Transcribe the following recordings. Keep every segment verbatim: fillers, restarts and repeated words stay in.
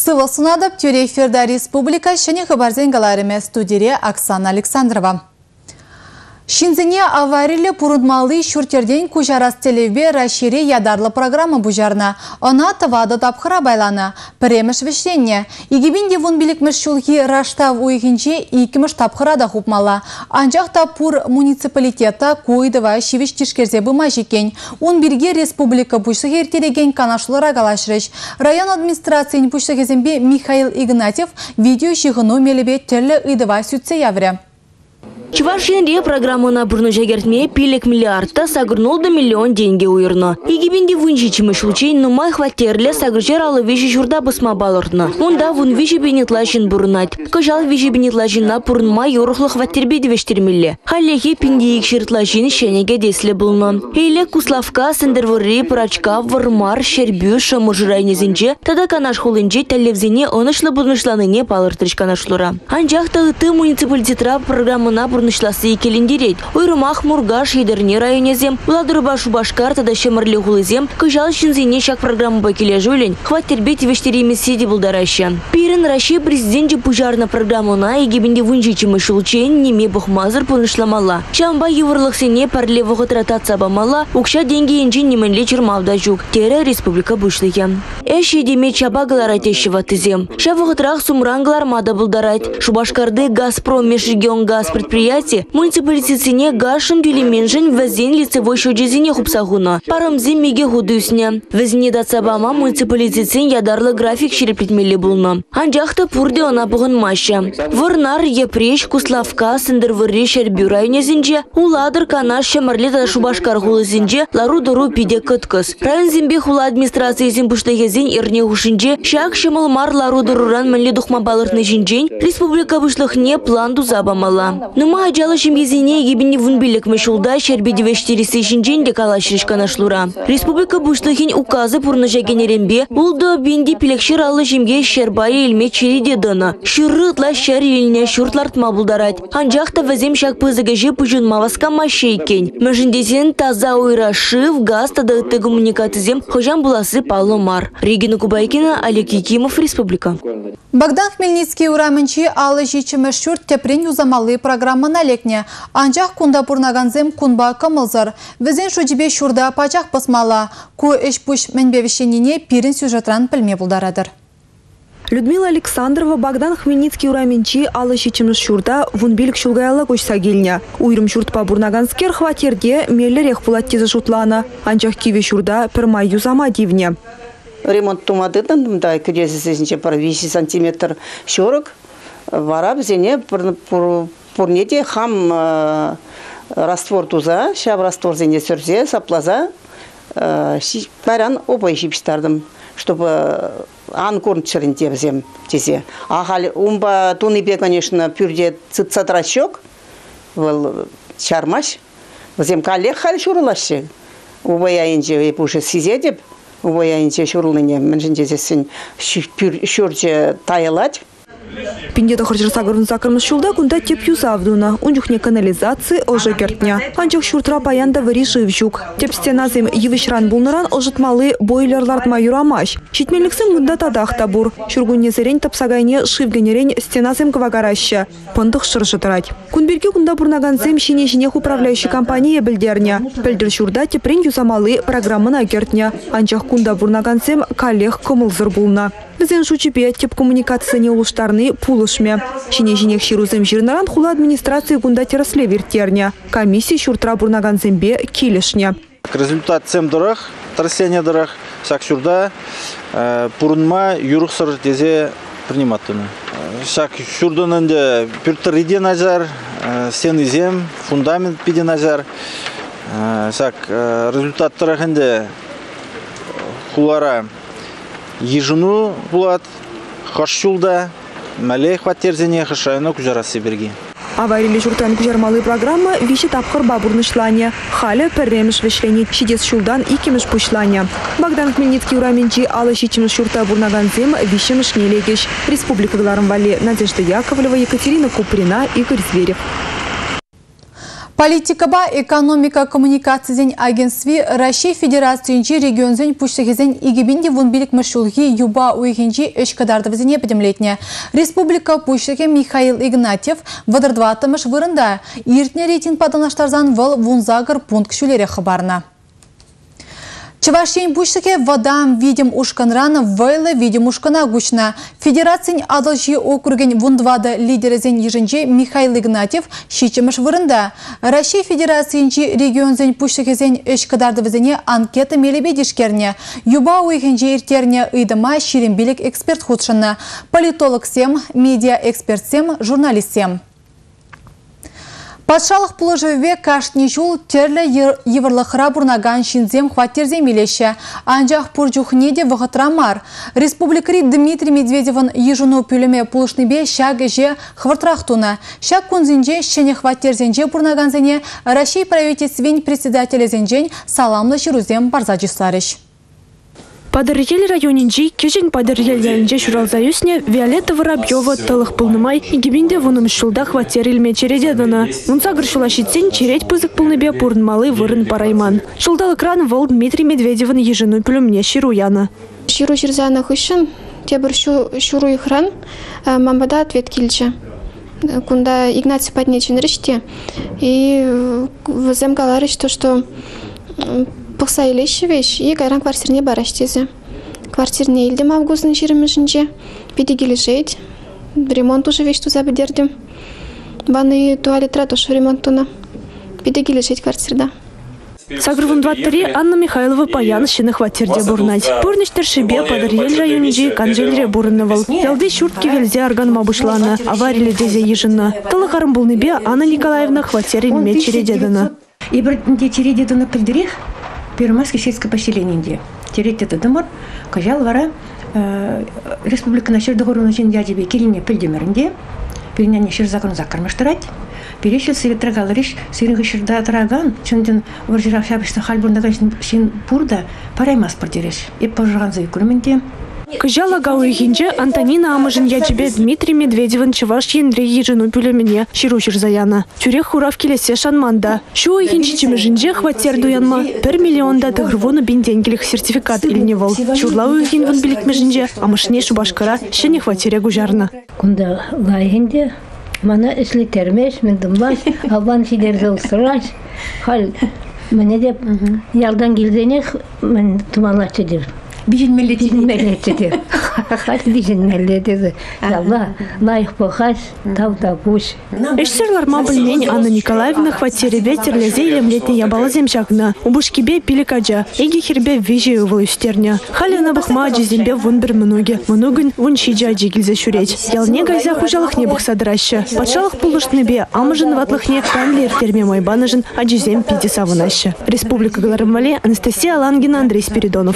Сывы сунадып тюре эфирда республика шыне хабарзен галареме студире Оксана Александрова. Шинзине аварили пурудмалы шуртерден кужарас телеве расшири ядарлы программа бужарна. Она тавады тапхыра байланы. Премеш вешленне. Игибинде вон биликмеш шулхи раштав уйгинче икимеш тапхыра да хупмала. Анжақта пур муниципалитета койдыва шивиш тишкерзе быма жекен. Он бирге республика бушсығы ертереген канашлыра галашрыш. Район администрациян бушсығызенбе Михаил Игнатьев видео жығыну мелебе терлі ыдыва сүтсе явре. Чувашинре программу на бурнужагертме пилек миллиардта сагырнул до миллион деньги уйрно. Игибинде вунжичимы шулчей нумай хватерле сагыржер алы вижи журда басма балыртна. Онда вун вижи бенетлашин бурнать. Кажал вижи бенетлашин на пурнма yorухлы хваттербе девештермилле. Халлехи пиндиик ширтлашин шенеге десле булно. Эйле куславка, сендервори, прачка, вармар, шербю, шамуржирайнезинче, тада канаш хулынче телевзине онышлы бурнышланыне балыртырыш канашлура. Анжақта ыты муниципалитетра программу на бурнышласы екелендерет. Ойрымах Мургаш едерне районезем, Владырба Шубашкар тада шемарле хулызем, кажал шинзине шак программу бакеле жулень, хваттербе девештериме седи булдараща. Пирен Раши президенте пужарна программу на егибенде вунжичимы шулчен неме бухмазыр пунышламала. Шамба еврлықсене парлевығы трататса бамала, укша деньги енжин неменле чермавда жук. Тере республика бушлыге. Эш едеме чабагалар атешева тізем. Шавығытрах сумрангалар мада булдарать. Шубашкарды Газпром межрегион газ предприятие муниципалитетсене гашын тюлеменжен вазен лицевой шоджезине хупсагуна. Парамзем меге худусне. Вазне датсабама муниципалитетсен ядарлы график шереплетмелі булна. Анжақта пурде она бұғын маша. Варнар, Епреш, Куславка, Сендервори, Шербю районезінже, уладыр канаш шамарлета Шубашкар хулызінже, лару дору пиде кыткыз. Район зембе хула администрациясен буштагезен ирне хушинже, шак шамалмар лару доруран мәнле духма балыртны жинжен, республика бушлыхне план дузабамала. Нума ажалы шимгезине егебіне вунбилік мәшулда Шербе девештересі жинжен де калашрыш канашлура. Республика бушлыхин указы пурныжа генеренбе, улды бенде пилекшер алы жимге Шербайы илме череде дына. Шырытла шер иліне шуртлартма булдарать. Анжақта вазем шак пызыгажы пыжын маваска машейкен. Мәжіндесен таза ойрашив, газ тада ыты коммуникатызем хожан буласы Павломар. Регина Кубайкина, Олег Якимов, Республика. Богдан Хмельницкий ураменчи алы жичимеш шурт тепрен юзамалы программа на лекне. Анжақ кунда пурнаганзем кунба камылзар. Везен шудибе шурда пачақ басмала. Ку эш пуш менбевишенине пирин сюжетран пілме булдарадыр. Людмила Александрова Богдан Хмельницкий ураменчи алы жичимеш шурда вунбилік шулгайалы көшса келіне. Уйрым шуртпа бурнаганскер хватерде меллерех булаттезі шутланы. Анжақ киве шурда пірмай юзама дивне. Ремонт тумадыдан, да, крезисізінше пар виси сантиметр шорок. Вара бізене пурнете хам раствор туза, шаб раствор зене сөрзе, саплаза, паран опай шипштардым, чтобы анкорн чырынте бізем тезе. Ахал умба туныбе, конечно, пюрде цитсатрачок, был чармаш, бізем коллег хал шурылашы. Убая инже епуше сизедеп, Убая инже шурылыне, мәнжін жезесін шүрже тайылать. Пиндета хоржыр сагырын закырмыз шулда кунда теп юзавдуна. Унжухне канализации ожа кертня. Анчах шуртра паянда вари живжук. Теп стеназем евишран булныран ожытмалы бойлерлартма юрамаш. Шитмеліксім кунда тадах табур. Шургунне зерень тапсагайне шивгенерень стеназем квагараща. Пындық шыржытырать. Кунберге кунда бурнаганзем шине-шинех управляющий компания білдерня. Пілдір шурда тепрен юзамалы программына кертня. Анчах кунда бурнаганзем коллег кымылзыр булна. Візен шучипе теп коммуникацияне улуштарны пулышме. Шине-шинех ширузем жирнаран хула администрации кунда терасле вертерня. Комиссия шуртра бурнаганзембе килешне. Результат цем дырах, трясение дырах, шак шурда, пурнма юрухсыр тезе приниматтыны. Шак шурданынде пюртер иде назар, стены зем, фундамент пиде назар. Шак результат дырахынде хулара ежину булат, хашшулда, малей хваттерзене хашайно кужарасы берги. Аварили журтан кужармалы программа виши тапхыр бабурнышлане. Халя перремеш вешлене шидес шулдан икемеш пушлане. Богдан Хмельницкий ураменчи алы шичимеш шурта бурнаганзем вишемеш нелегеш. Республика Галарым Вали, Надежда Яковлева, Екатерина Куприна, Игорь Зверев. Политикаба экономика коммуникациясен агентстве Россия Федерациянчи регионзен пуштагезен игибинде вунбилик машулги юба уйхинчи эшкадардывызене педемлетне. Республика пуштаге Михаил Игнатьев вадырдватымыш вырында иртне рейтинг паданаштарзан выл вунзагыр пункт шулере хабарна. Чавашин пуштаге вадам видим ушканран вайлы видим ушкана гучна. Федерациян адалжи округен вундвада лидерезен еженче Михаил Игнатьев шичемыш вырында. Россия Федерациянчи регионзен пуштагезен эшкадардывызене анкета мелебедишкерне. Юба уйхенче иртерне ыйдыма ширинбилик эксперт худшына. Политолог сем, медиа эксперт сем, журналист сем. Патшалық пулыжыве кашни жул терлі еврлықыра бұрнаган шинзем хваттерзем елеші. Анжақ пұржухнеде вғытрамар. Республикари Дмитрий Медведевын ежуну пүліме пулышныбе шаг же хвартрахтуна. Шаг кунзинже шене хваттерзенже бұрнаганзене Россия правительствен председателезенжен саламлы жирузем барзаджисларыш. Падыржел районинжи кежен падыржелдеринже шуралзаюсне Виолетта Воробьева тылых пылнымай игибинде вуным шулда хваттерилме чередедана. Унца гыршулашитсен чередь пызык пылныбе пурнмалы вырын парайман. Шулдал экран вол Дмитрий Медведевын ежену пюлемне шируяна. Ширу ширзана хышын, тебір шуру ихран, мамбада ответ кильче. Кунда Игнатий поднечен речте, и вземгала речь то, что пықса елеші веш, и кайран квартирне бараштезе. Квартирне елдем августын жиырмышынче, педегілі жейд, ремонт уже веш туза бідердім. Ванны туалетра тоже ремонтуна, педегілі жейд квартирда. Сагрывын двадцать Анна Михайлова паян шыны хваттерде бурнать. Пурныштер шибе падырел районинжи канжелре бурынывал. Ялды шуртки велзе арган мабушлана, аварили дезе ежина. Талахарым булныбе Анна Николаевна хваттерилме чередедана. И брат чередедана пыльдырех, Первомайское сельское поселение. Теретте дымыр, кажал вара республика на договору на чин дядебе келине пыльдемерінде, переняне шер закон закармаштырать. Перешил совет трагалариш, сиринга шерда траган, чундин варжирав шабышта хальбурнаган шин пурда, параймас пардереш. И пожаран за икулементе. Кажала гауихинче Антонина Амажин ячебе Дмитрий Медведевын чеваш ендре ежену пюлемене ширушир заяна. Тюрех хурав келесе шанманда. Шу ихинче чемежинже хватер дуянма пер миллионда тыгрвону бинтенгелих сертификат ильневол. Чурла уихин вон билик межинже, а машине шубашкара ще не хватере гужарна. Кунда гайхинде мана эсли термеш мен дымлаш, албан сидерзе устыраш, хал мене деп ялдан келденех мен туманлачы деп. Бижин меллети. Бижин меллети. Хас бижин меллети. Алла, лайх похас, тау-тау пуш. Эшсерлар мабыльмень Анна Николаевна хваттере ветер лезейлем летне ябала земшакна. Убушкибе пиликаджа, эги хербе вижею волюстерня. Халина бахма джизембе вон бер многе. Многин вон чиджа джигильзе шуреть. Ялне гайза хужалых небах садраща. Патшалых пулыштныбе, амажын ватлыхне панлер терме майбанажын, а джизем пиди савынаща. Республика Галарымвале, Анастасия Алангина, Андрей Спиридонов.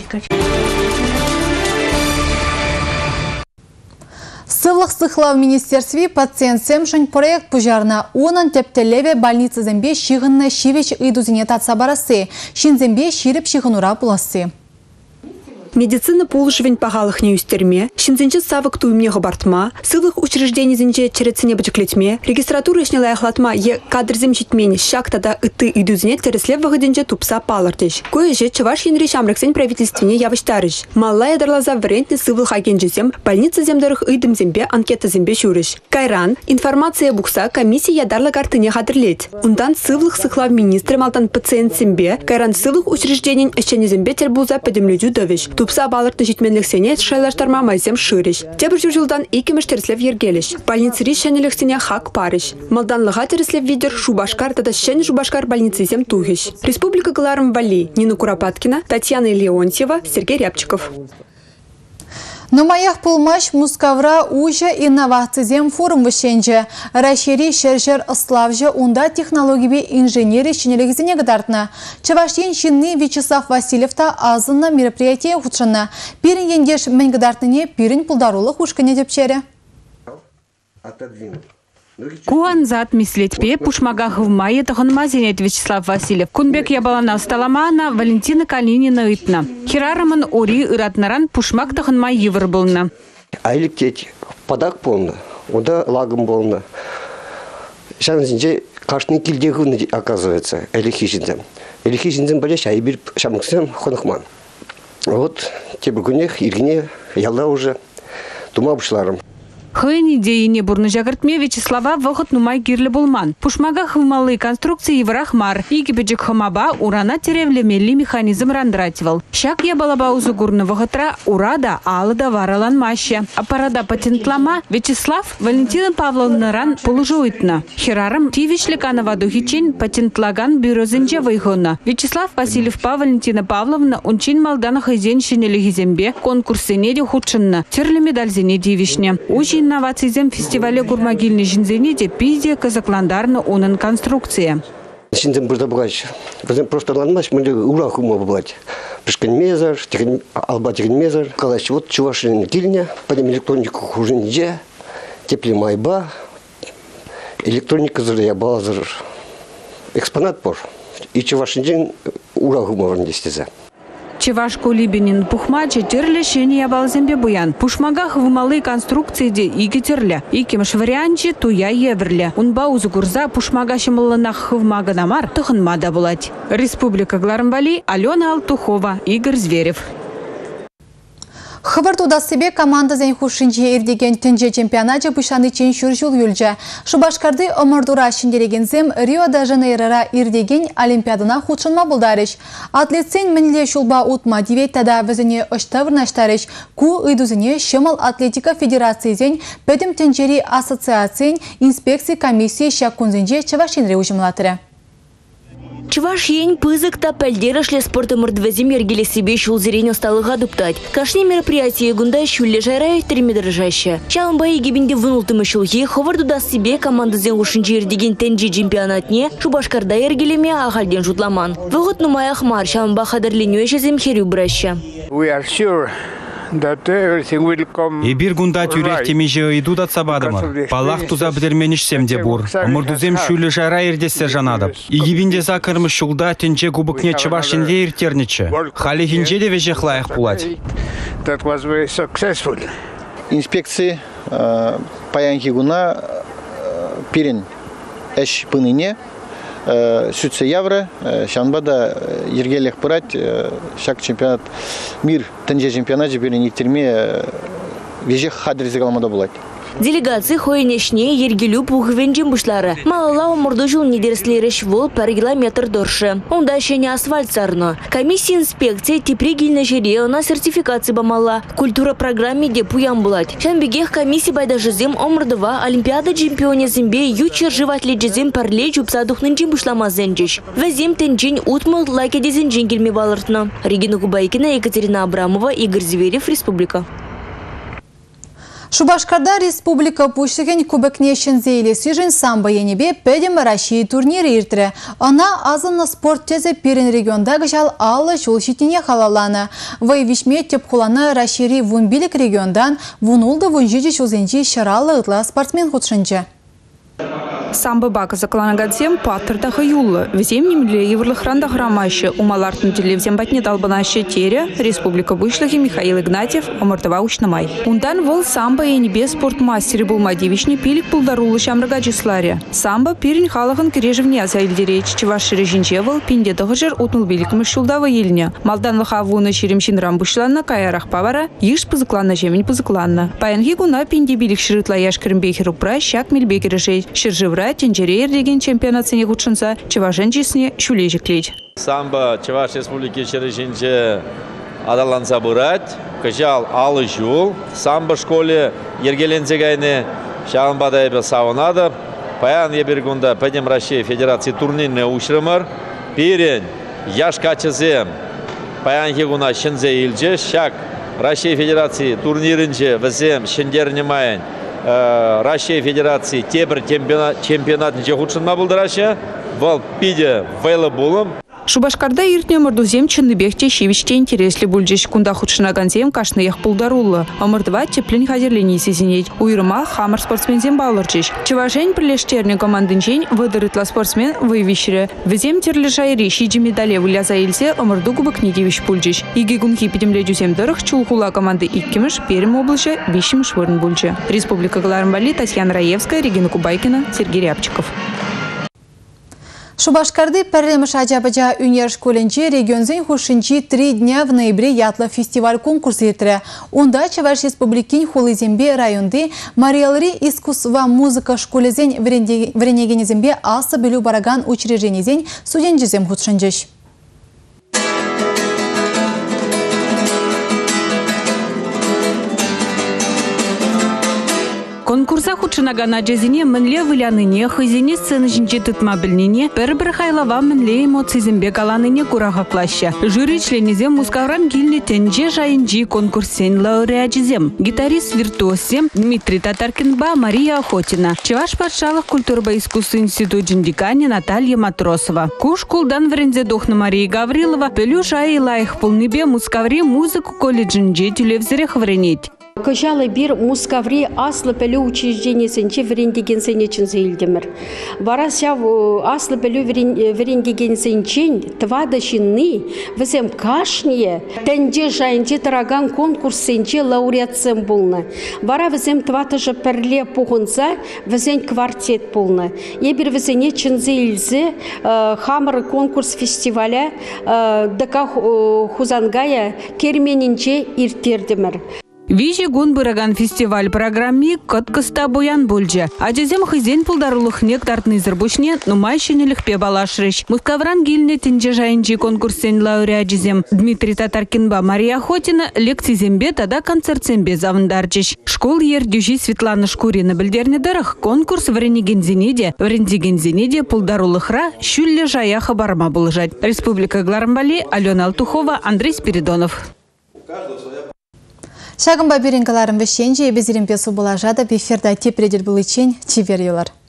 Сывлық сықла в министерстве пациентсем жын проект пужарна. Онын тептелеве больница зембе шиғынны шивеч ыйдузине татса барасы. Шин зембе ширіп шиғынура пуласы. Медицина полушевень пағалық не үстерме, шинзенче савык туымне ғыбартма, сылық учреждений зенче череціне бачыклетме, регистратура ішне лаяхлатма е кадрзем житмені шактада ыты идузіне тереслев вағыденче тупса палыртыш. Кое же чаваш енри шамрыксен правительственне явыштарыш. Маллая дарлаза варентный сывлық агенжезем, больница земдырых ыдым зембе анкета зембе шурыш. Кайран, информация букса комиссия ядарлы картыне хадырлет. Ундан сывлық сықлав министры малтан пациент зембе, кайран сывлық учреждений әшчені зембе тербулза пөдемледу дөвіш. Тупса балыртны житменлік сене шайлаштарма майзем шырыш. Тебір жылдан икемеш тереслев ергелеш. Больницари шенелік сене хак парыш. Малданлыға тереслев видер шубашкар тада шен шубашкар больницизем тугеш. Республика Галарым Вали, Нина Куропаткина, Татьяна Леонтьева, Сергей Рябчиков. На моих пулмаш мускавра уже инновациям форум вышенже. Расшири шершер славже унда технологии инженеры шинелек зенегдартна. Чаваштин шинны Вячеслав Васильевта азынна мероприятие худшына. Пирин ендеш менгдартыне пирин пулдарулы хушкане депчере. Куан зат мислетпе пушмагах в мае таханма зенет Вячеслав Васильев. Кунбек ябалана сталамана Валентина Калинина итна. Хирараман ори ыратнаран пушмак таханма евр болна. Айлик теть подак полна, уда лагом болна. Шан зинже Каждый кильдегун оказывается, элихижинзем. Элихижинзем болеешь, а и бир шамуксем хонахман. Вот те бургунех, иргне, ялда уже, тума бушларым. Хыйн идеяне бурны жагыртме Вячеслава вахыт нумай кирлі булман. Пушмага хымалы конструкции еврахмар. Игипеджик хымаба урана теревлемелли механизм рандративал. Шак я балаба узугурны вахытра урада алыда вараланмаще. Аппарада патентлама Вячеслав Валентина Павловна ран положуйтна. Херарым тивишликанова духичин патентлаган бюрозинже выйхона. Вячеслав Васильев па Валентина Павловна унчин малдана хызен шинелихизембе конкурсы неде худшынна. Терлі медаль зене дивишне. Очень инновациям фестивале гурмагильный жинзени де пизе казакландарны унын конструкция. Шинзем burada богаче. Просто ланмаш, мы урах ума бывать. Пришкан мезар, алба тигн мезар. Калач вот чувашин кильня, подем электронику хуже нельзя. Тепле майба. Электроника зря базар. Экспонат пор. И чувашин день урах ума вандестеза. Чевашку Либенин пухмаче терле шени ябалзембе буян. Пушмагах вымалы конструкции де иги терле. Икимш варианче туя еврле. Унба узугурза пушмага шымылынах хывмага намар тұхынмада булать. Республика Гларамбали, Алена Алтухова, Игорь Зверев. Хабар туда себе команда зен хушинче ирдеген тенже чемпионате пышаны чен шуржул юльча. Шубашкарды омордура шиндерегензем Рио-де-Жанейрода ирдеген олимпиадына худшынма булдарыш. Атлетсен мінле шулба утма деветтада візіне ыштавырнаштарыш. Ку ыйдузіне Шымал Атлетика Федерации зен пөтім тенжери ассоциациян инспекция комиссии шаккунзенже чавашинре ужымлатыры. Чуваш ень пызык та пальдерашле спорта мордвезим ергеле себе шул зрень осталых адуптать. Кашни мероприятие гунда шуле жайрай термидорожаще. Чалымбай гибинде вынултымы шулхи ховарду даст себе команда зен ушинчи ердеген тенджи чемпионатне Шубашкарда ергелеме ахальден жутламан. Вогот нумаях мар чалымба хадарлиню ешезем херю браща. We are sure that everything will come. И бир гунда тюрек темиже идут от сабадамар. Палах туза бдерменишсем де бур. Мордузем шуле жара ирдесе жанадап. И гибинде закармыш шулда тенче губыкне чывашинде иртерниче. Хали хинче де веже хлаях пулать. That was very successful. Инспекции паянки гуна пирен эш пыныне Sütse Явра, Шанбада, Ергелех Пырать, шак чемпионат мир, тенже чемпионат, бери никтерме, вежех хадризы галамада булать. Делегации хойнешне ергелю пухвенджим бушлары. Малала омордожил недерслереш вол пар километр дорше. Онда шене асфальт сарно. Комиссия инспекции тепригильна жере на сертификации бамала. Культура программе де пуям булать. Шанбегех комиссия байдажызем омордова олимпиада чемпионе зембе ючер живатле джезем парле чупса духнынчим бушлама зенджиш. Везем тенджин утмал лайке дезенджин кельме балартна. Регина Кубайкина, Екатерина Абрамова, Игорь Зверев, Республика. Шубашкарда республика пуштеген кубекне шензейле сижен самбо енебе педем России турниры иртірі. Она азына спорт тезе перен регионда гжал аллы жол шитине халаланы. Вайвишме тепхуланы России вунбилик региондан вунулды вунжиджи шузенчи шаралы ытла спортсмен худшынчы. Самбы бака закланагадзем паттырдахы юллы. Везем немле еврлыхранда храмаще. Умалартын телевзем батне далбанаще тере. Республика Бушлахи Михаил Игнатьев, омыртыва учнамай. Ундан вол самбо и небе спортмастери булмадивични пилик пулдарулы шамрагачисларе. Самбо пирин халахын кережевне азайлдереч. Чеваши режинче вол пинде дохажер утнул великому шулдава елня. Малдан лыхавуны шеремчин рамбушланна каярах павара. Иш пызыкланна жемень пызыкланна. Паянги гуна пинде билик ширытла яшкермбехеру пра щак мельбекерешей. Ширжевра тенджерер деген чемпионат сене худшынса чевашенчесне шулежик лечь. Самбо Чеваш республики чережинче адаланса бурать. Кажал алы жул. Самбо школе ергелензе гайне шағынбада ебе сауынады. Паян ебергунда пәдем Россия Федерации турнирне ушрымыр. Пирен яш качызем паян хегуна шынзе илже. Шак Россия Федерации турнирінже візем шындеріне майын. Россия Федерации тебір чемпионат ниче худшынма бұлдырашы. Вал пиде вайлы болым. Шубашкарда иртне мордузем чынныбехте шивичте интересли бульджеш кунда худшынаганзем кашныях пулдарулы. Омырдыва теплен хазерлений сезинеть. Уйрыма хамар спортсмензем балырчеш. Чевашень прилештерне командынчень выдырытла спортсмен выявищере. Везем терлежайри шиджи медале выляza илсе омырду губы книгевич пульджеш. Иги гунхи пидемле дюзем дырых чулхула команды иккемеш Пермь облача вищем швырн бульджи. Республика Гларамбали, Татьяна Раевская, Регина Кубайкина, Сергей Рябчиков. Шубашкарды пәрреміш ажабыжа үнер школенче регионзен хушинчи три дня в ноябре ятлы фестиваль конкурс етірі. Онда Чуваш республикин Хулызембе районды Мариалри искусства музыка школезен вренегенезембе асы білу бараган учрежденезен студенчезем худшынчыш. Конкурса худшынагана джезине мінле выляныне, хызине сцены жинче тытма білнене, бір-бір хайлава мінле эмоцизембе каланыне кураға клаща. Жюри членезем мускавран гильне тенже жайынжи конкурсен лауреатжизем. Гитарист-виртуозем Дмитрий Татаркинба, Мария Охотина. Чуваш патшалық культурба искусств институт жиндикане Наталья Матросова. Куш кулдан врензе дохна Мария Гаврилова, пелю жайы лайық пулныбе мускаври музыку колледжинже тюлевзерех вренеть. Кожалы бир мускаври аслы пелю учреждениесенче врендегенсенечен зейлдемір. Варася аслы пелю врендегенсенчен твадашинны візем кашния тенде жайынче тараган конкурсенче лауреатсем болны. Вара візем тватыжы перле пуғынса візен квартет болны. Ебір візене чынзейлзі хамыр конкурс фестиваля дыка хузангая керменінче иртердемір. Вижи гун быраган фестиваль программи кыткыста боян бульджа. Ажезем хызен пулдарулых нектартный зырбушне, нумай шенелих пе балашрыш. Мускавран гильне тенже жайынчи конкурсен лауреатжизем Дмитрий Татаркинба, Мария Охотина лекцизембе тада концертсембе завындарчыш. Школ ер дюжи Светлана Шкурина білдернедерах конкурс вренегензенеде, врендегензенеде пулдарулыхра шүлле жаяха барма булжать. Республика Гларамбали, Алена Алтухова, Андрей Спиридонов. Шагымба беренгаларым вешенже, безерен песу была жада, беферда тепредер был ичень, чивер елар.